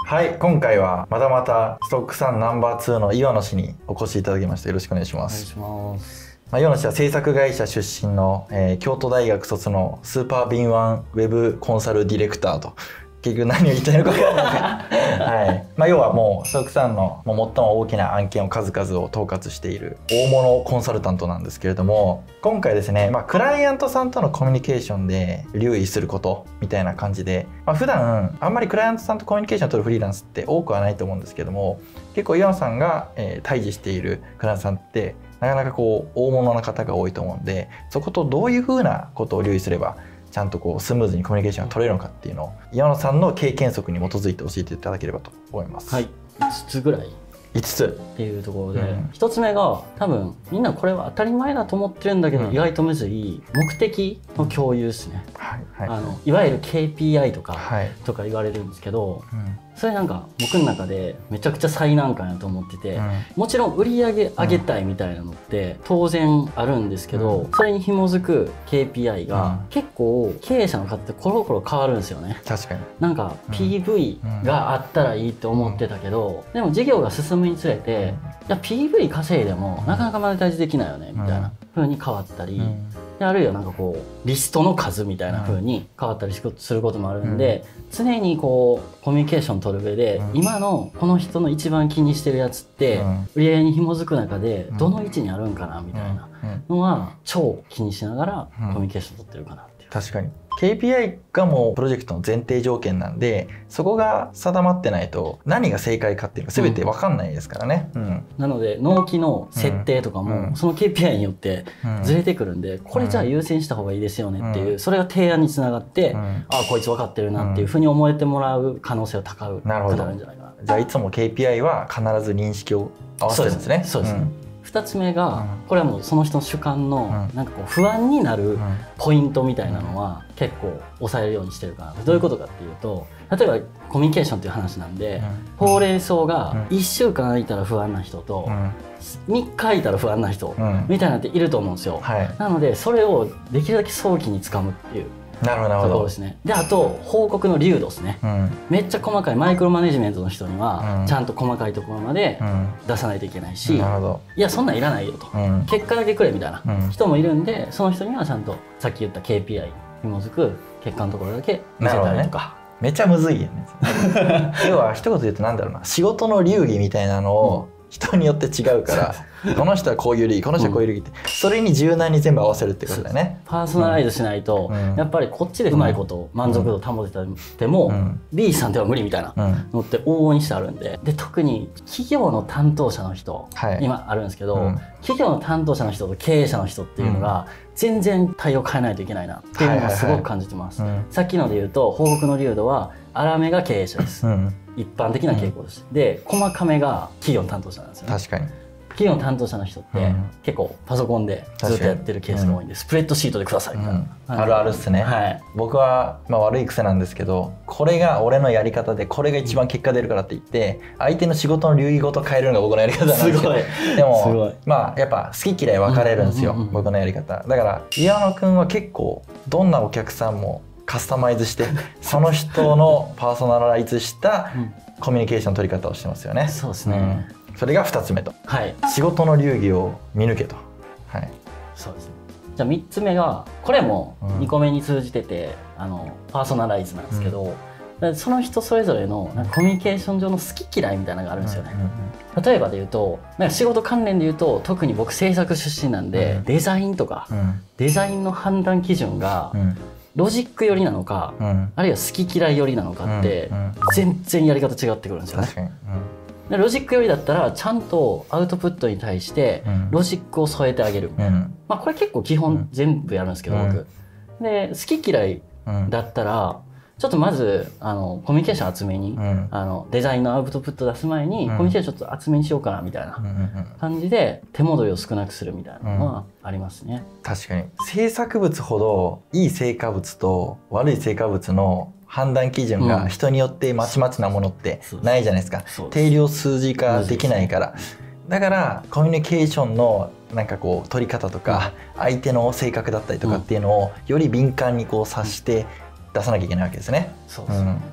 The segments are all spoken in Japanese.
はい、今回はまたまたストックさんナンバー2の岩野氏にお越しいただきました。よろしくお願いします。 お願いします。 岩野氏は制作会社出身の、京都大学卒のスーパー敏腕ウェブコンサルディレクターと。結局何を言いたいのか分からない、はい、要はもうストックさんの最も大きな案件を数々を統括している大物コンサルタントなんですけれども、今回ですね、クライアントさんとのコミュニケーションで留意することみたいな感じで、普段あんまりクライアントさんとコミュニケーションを取るフリーランスって多くはないと思うんですけども、結構岩野さんが、対峙しているクライアントさんってなかなかこう大物な方が多いと思うんで、そことどういうふうなことを留意すればちゃんとこうスムーズにコミュニケーションが取れるのかっていうのを岩野さんの経験則に基づいて教えていただければと思います。 はい、5つぐらい 5つっていうところで、1つ目が多分みんなこれは当たり前だと思ってるんだけど、意外とむずい目的の共有ですね。いわゆる KPI とか言われるんですけど、それなんか僕の中でめちゃくちゃ最難関やと思ってて、もちろん売り上げ上げたいみたいなのって当然あるんですけど、それに紐づく KPI が結構経営者の方ってコロコロ変わるんですよね。 確かになんか PV があったらいいって思ってたけど、でも事業が進むにつれて、いや PV 稼いでもなかなかマネタイズできないよねみたいな風に変わったり、あるいはなんかこうリストの数みたいな風に変わったりすることもあるんで、常にこうコミュニケーション取る上で、今のこの人の一番気にしてるやつって売り上げに紐づく中でどの位置にあるんかなみたいなのは超気にしながらコミュニケーション取ってるかなっていう。 確かに KPI がもうプロジェクトの前提条件なんで、そこが定まってないと何が正解かっていうのが全て分かんないですからね。 なので納期の設定とかもその KPI によってずれてくるんで、これじゃあ優先した方がいいですよねっていう、それが提案につながって、ああこいつ分かってるなっていうふうに思えてもらう可能性は高くなるんじゃないかな。 じゃあいつも KPI は必ず認識を合わせてるんですね。 そうですね。2つ目が、これはもうその人の主観のなんかこう不安になるポイントみたいなのは結構抑えるようにしてるかな。どういうことかっていうと、例えばコミュニケーションっていう話なんで、ほうれん草が1週間空いたら不安な人と3日空いたら不安な人みたいなっていると思うんですよ。なのでそれをできるだけ早期につかむっていうところですね。であと報告の流度ですね。めっちゃ細かいマイクロマネジメントの人にはちゃんと細かいところまで出さないといけないし、いやそんなんいらないよと、結果だけくれみたいな人もいるんで、その人にはちゃんとさっき言った KPI に紐づく結果のところだけ見せたりとか。 めっちゃむずいよね。要は一言で言うとなんだろうな、仕事の流儀みたいなのを人によって違うから、この人はこういう流儀、この人はこういう流儀って、それに柔軟に全部合わせるってことだよね。 パーソナライズしないと、やっぱりこっちでうまいこと満足度を保てても B さんでは無理みたいなのって往々にしてあるんで、特に企業の担当者の人、今あるんですけど、企業の担当者の人と経営者の人っていうのが全然対応変えないといけないなっていうのはすごく感じてます。さっきので言うと報告の流度は粗めが経営者です。一般的な傾向です。で細かめが企業の担当者なんですよね。 確かに企業の担当者の人って結構パソコンでずっとやってるケースが多いんで、スプレッドシートでくださいみたいな、 あるあるっすね。僕は悪い癖なんですけど、これが俺のやり方でこれが一番結果出るからって言って相手の仕事の流儀ごと変えるのが僕のやり方なんですけど、でもやっぱ好き嫌い分かれるんですよ、僕のやり方だから。岩野くんは結構どんなお客さんもカスタマイズしてその人のパーソナライズしたコミュニケーションの取り方をしてますよね。 そうですね。 それが2つ目と、仕事の流儀を見抜けと。 そうですね。じゃあ3つ目がこれも2個目に通じてて、パーソナライズなんですけど、その人それぞれのコミュニケーション上の好き嫌いみたいなのがあるんですよね。例えばで言うと、仕事関連で言うと特に僕制作出身なんで、デザインとかデザインの判断基準がロジック寄りなのか、あるいは好き嫌い寄りなのかって全然やり方違ってくるんですよね。ロジック寄りだったらちゃんとアウトプットに対してロジックを添えてあげるみたいな、これ結構基本全部やるんですけど、僕で好き嫌いだったらちょっとまずコミュニケーション厚めに、デザインのアウトプット出す前にコミュニケーションちょっと厚めにしようかなみたいな感じで手戻りを少なくするみたいなのはありますね。 確かに制作物ほどいい成果物と悪い成果物の判断基準が人によってまちまちなものってないじゃないですか。定量数字化できないから。だからコミュニケーションのなんかこう取り方とか相手の性格だったりとかっていうのをより敏感にこう察して出さなきゃいけないわけですね。 そうですね。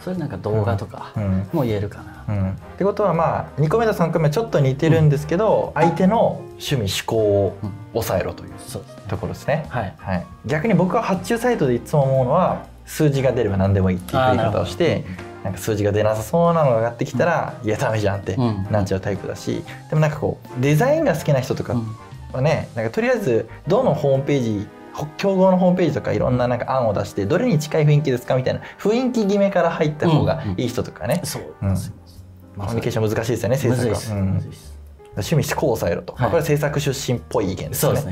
それなんか動画とかも言えるかな。 ってことはまあ2個目と3個目ちょっと似てるんですけど、相手の趣味思考を抑えろというところですね。逆に僕は発注サイトでいつも思うのは、数字が出れば何でもいいっていう言い方をして、なんか数字が出なさそうなのが上がってきたら、いやダメじゃんってなっちゃうタイプだし、でもなんかこうデザインが好きな人とかはね、なんかとりあえずどのホームページ、競合のホームページとかいろんななんか案を出して、どれに近い雰囲気ですかみたいな雰囲気決めから入った方がいい人とかね。コミュニケーション難しいですよね、制作は。趣味思考を抑えろと、これは制作出身っぽい意見ですね。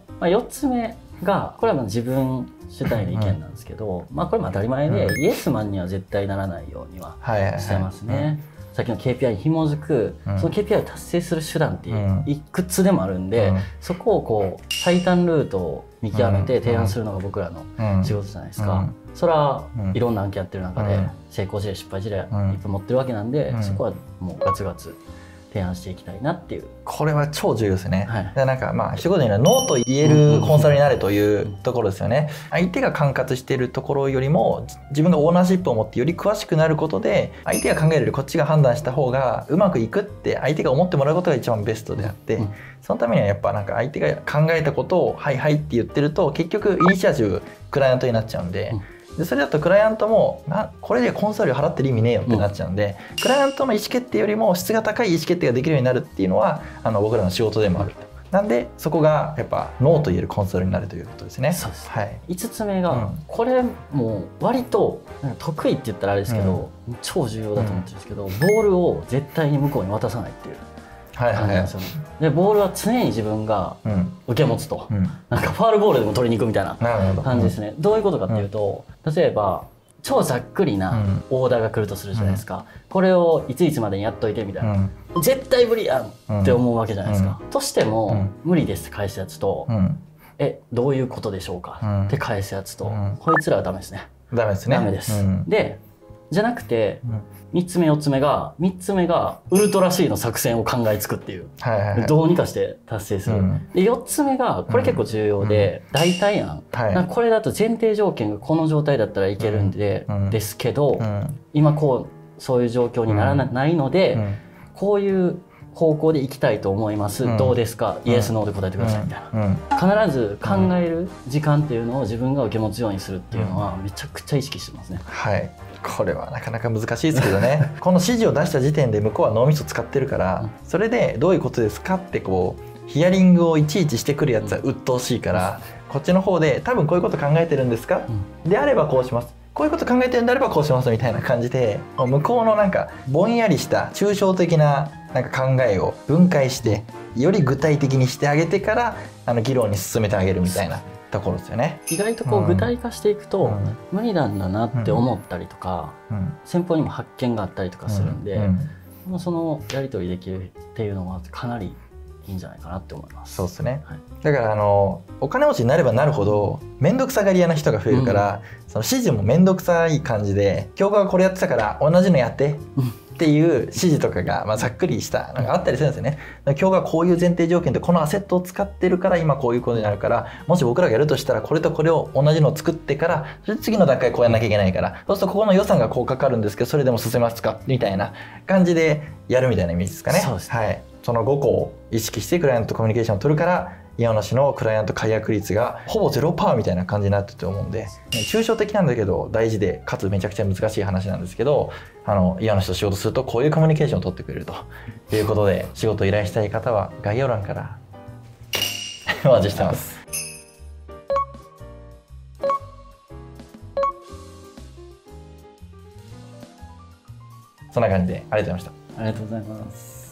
4つ目が、これは自分主体の意見なんですけど、これも当たり前で、イエスマンには絶対ならないようにはしてますね。さっきの KPI に紐づく、その KPI を達成する手段っていくつでもあるんで、そこをこう最短ルートを見極めて提案するのが僕らの仕事じゃないですか。それはいろんな案件やってる中で成功事例失敗事例いっぱい持ってるわけなんで、そこはもうガツガツ提案していきたいなっていう。 これは超重要ですね。なんかまあ一言で言うのはノーと言えるコンサルになれというところですよね。相手が管轄しているところよりも自分がオーナーシップを持ってより詳しくなることで、相手が考えるよりこっちが判断した方がうまくいくって相手が思ってもらうことが一番ベストであって、そのためにはやっぱなんか相手が考えたことをはいはいって言ってると、結局イニシアチブクライアントになっちゃうんで。それだとクライアントもこれでコンサル料払ってる意味ねえよってなっちゃうんで、クライアントの意思決定よりも質が高い意思決定ができるようになるっていうのは僕らの仕事でもあると。なんでそこがやっぱノーと言えるコンサルになるということですね。 そうです。5つ目が、これもう割と得意って言ったらあれですけど、超重要だと思ってるんですけど、ボールを絶対に向こうに渡さないっていう感じなんですよね。でボールは常に自分が受け持つと、なんかファールボールでも取りに行くみたいな感じですね。どういうことかっていうと、例えば超ざっくりなオーダーが来るとするじゃないですか。これをいついつまでにやっといてみたいな、絶対無理やんって思うわけじゃないですか。としても無理ですって返すやつと、どういうことでしょうかって返すやつと、こいつらはダメですね。 ダメですね。 ダメです。でじゃなくて、3つ目4つ目がウルトラ C の作戦を考えつくっていう、どうにかして達成する。で4つ目がこれ結構重要で、代替案。これだと前提条件がこの状態だったらいけるんで、ですけど、今そういう状況にならないので、こういう方向で行きたいと思います、どうですか、イエスノーで答えてくださいみたいな、必ず考える時間っていうのを自分が受け持つようにするっていうのはめちゃくちゃ意識してますね。 これはなかなか難しいですけどねこの指示を出した時点で向こうは脳みそ使ってるから、それでどういうことですかってこうヒアリングをいちいちしてくるやつは鬱陶しいから、こっちの方で多分こういうこと考えてるんですか、であればこうします、こういうこと考えてるんであればこうしますみたいな感じで、向こうのなんかぼんやりした抽象的ななんか考えを分解してより具体的にしてあげてから議論に進めてあげるみたいなところですよね。 意外とこう具体化していくと、無理なんだなって思ったりとか、先方にも発見があったりとかするんで、そのやり取りできるっていうのはかなりいいんじゃないかなって思います。 そうですね。だからお金持ちになればなるほど面倒くさがり屋な人が増えるから、その指示も面倒くさい感じで、競合がこれやってたから同じのやってっていう指示とかがざっくりしたのがあったりするんですよね。競合がこういう前提条件でこのアセットを使ってるから今こういうことになるから、もし僕らがやるとしたらこれとこれを同じのを作ってから、それで次の段階こうやんなきゃいけないから、そうするとここの予算がこうかかるんですけどそれでも進めますかみたいな感じでやるみたいなイメージですかね。その5個を意識してクライアントとコミュニケーションを取るから、イオナシのクライアント解約率がほぼ 0% みたいな感じになってると思うんで、抽象的なんだけど大事でかつめちゃくちゃ難しい話なんですけど、イオナシと仕事するとこういうコミュニケーションを取ってくれるということで、仕事を依頼したい方は概要欄からお待ちしてます。そんな感じでありがとうございました。 ありがとうございます。